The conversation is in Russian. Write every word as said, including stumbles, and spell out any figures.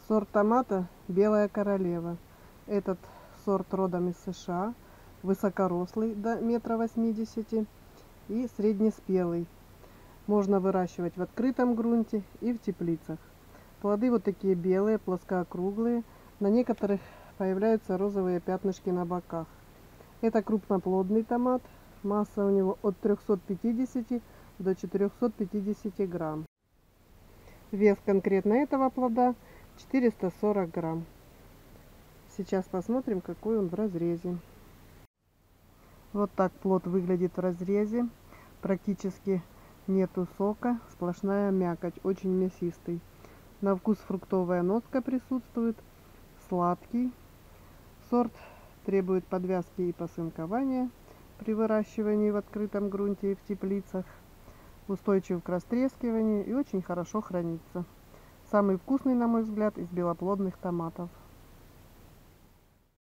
Сорт томата «Белая королева». Этот сорт родом из США, высокорослый до метра восьмидесяти и среднеспелый. Можно выращивать в открытом грунте и в теплицах. Плоды вот такие белые, плоскоокруглые. На некоторых появляются розовые пятнышки на боках. Это крупноплодный томат. Масса у него от трёхсот пятидесяти до четырёхсот пятидесяти грамм. Вес конкретно этого плода четыреста сорок грамм. Сейчас посмотрим, какой он в разрезе. Вот так плод выглядит в разрезе. Практически нету сока, сплошная мякоть, очень мясистый. На вкус фруктовая нотка присутствует, сладкий. Сорт требует подвязки и посынкования при выращивании в открытом грунте и в теплицах. Устойчив к растрескиванию и очень хорошо хранится. Самый вкусный, на мой взгляд, из белоплодных томатов.